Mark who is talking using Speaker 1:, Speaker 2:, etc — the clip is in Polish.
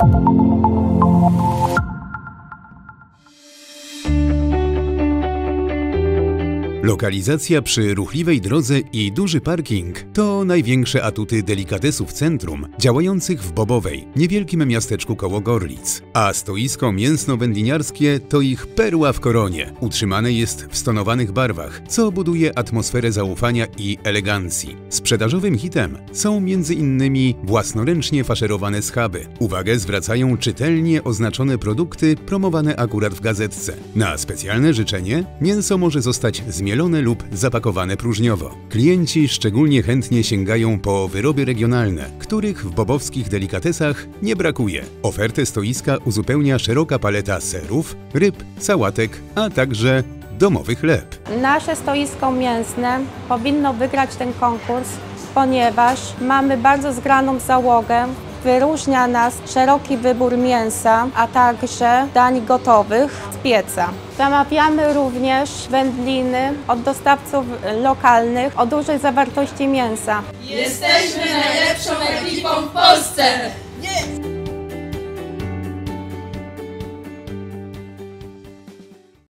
Speaker 1: Lokalizacja przy ruchliwej drodze i duży parking to największe atuty delikatesów centrum działających w Bobowej, niewielkim miasteczku koło Gorlic. A stoisko mięsno-wędliniarskie to ich perła w koronie. Utrzymane jest w stonowanych barwach, co buduje atmosferę zaufania i elegancji. Sprzedażowym hitem są m.in. własnoręcznie faszerowane schaby. Uwagę zwracają czytelnie oznaczone produkty promowane akurat w gazetce. Na specjalne życzenie mięso może zostać zmielone lub zapakowane próżniowo. Klienci szczególnie chętnie sięgają po wyroby regionalne, których w bobowskich delikatesach nie brakuje. Ofertę stoiska uzupełnia szeroka paleta serów, ryb, sałatek, a także domowy chleb.
Speaker 2: Nasze stoisko mięsne powinno wygrać ten konkurs, ponieważ mamy bardzo zgraną załogę. Wyróżnia nas szeroki wybór mięsa, a także dań gotowych z pieca. Zamawiamy również wędliny od dostawców lokalnych o dużej zawartości mięsa.
Speaker 3: Jesteśmy najlepszą ekipą w Polsce!